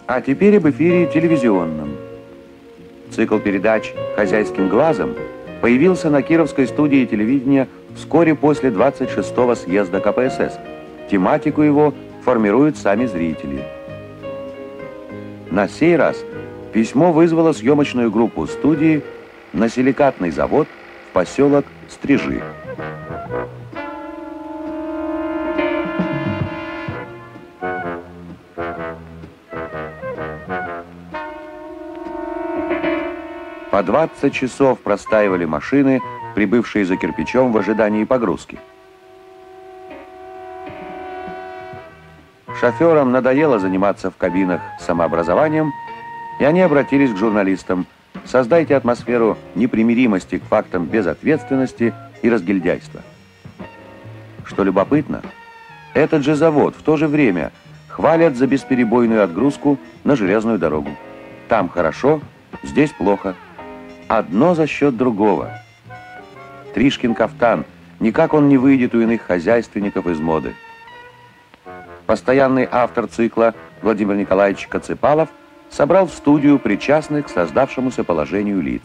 А теперь об эфире телевизионном. Цикл передач «Хозяйским глазом» появился на Кировской студии телевидения вскоре после 26-го съезда КПСС. Тематику его формируют сами зрители. На сей раз письмо вызвало съемочную группу студии на силикатный завод в поселок Стрижи. По 20 часов простаивали машины, прибывшие за кирпичом в ожидании погрузки. Шоферам надоело заниматься в кабинах самообразованием, и они обратились к журналистам: создайте атмосферу непримиримости к фактам безответственности и разгильдяйства. Что любопытно, этот же завод в то же время хвалят за бесперебойную отгрузку на железную дорогу. Там хорошо, здесь плохо. Одно за счет другого. Тришкин кафтан, никак он не выйдет у иных хозяйственников из моды. Постоянный автор цикла Владимир Николаевич Коцепалов собрал в студию причастных к создавшемуся положению лиц.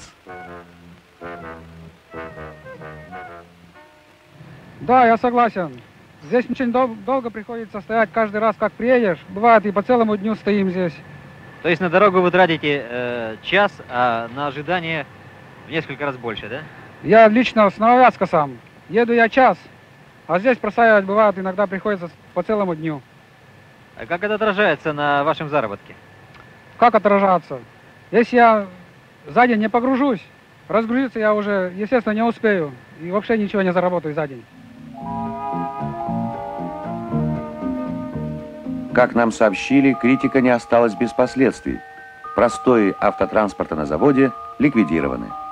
Да, я согласен. Здесь очень долго приходится стоять каждый раз, как приедешь. Бывает, и по целому дню стоим здесь. То есть на дорогу вы тратите час, а на ожидание в несколько раз больше, да? Я лично с Нововятска сам. Еду я час, а здесь простаивать бывает, иногда приходится по целому дню. А как это отражается на вашем заработке? Как отражаться? Если я за день не погружусь, разгрузиться я уже, естественно, не успею. И вообще ничего не заработаю за день. Как нам сообщили, критика не осталась без последствий. Простои автотранспорта на заводе ликвидированы.